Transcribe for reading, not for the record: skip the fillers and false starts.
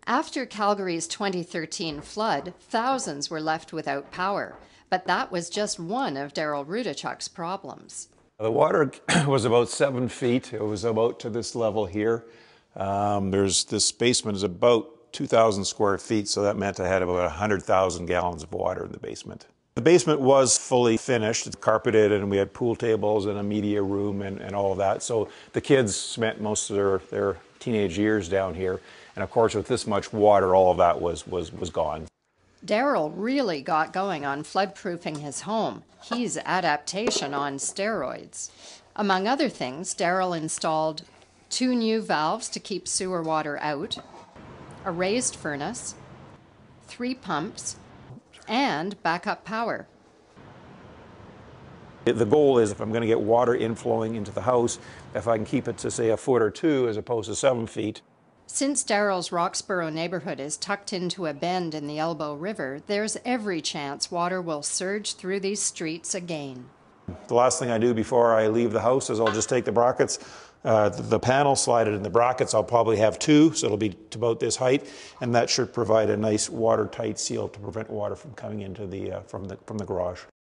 After Calgary's 2013 flood, thousands were left without power, but that was just one of Daryl Rudichuk's problems. The water was about 7 feet. It was about to this level here. This basement is about 2,000 square feet, so that meant I had about 100,000 gallons of water in the basement. The basement was fully finished, it's carpeted, and we had pool tables and a media room and all of that. So the kids spent most of their teenage years down here. And of course, with this much water, all of that was gone. Daryl really got going on flood-proofing his home. He's Adaptation on steroids. Among other things, Daryl installed 2 new valves to keep sewer water out, a raised furnace, 3 pumps, and backup power. The goal is, if I'm going to get water inflowing into the house, if I can keep it to, say, 1 foot or 2 as opposed to 7 feet. Since Daryl's Roxborough neighborhood is tucked into a bend in the Elbow River, there's every chance water will surge through these streets again. The last thing I do before I leave the house is I'll just take the brackets, the panel, slide it in the brackets. I'll probably have 2, so it'll be to about this height, and that should provide a nice watertight seal to prevent water from coming into the from the garage.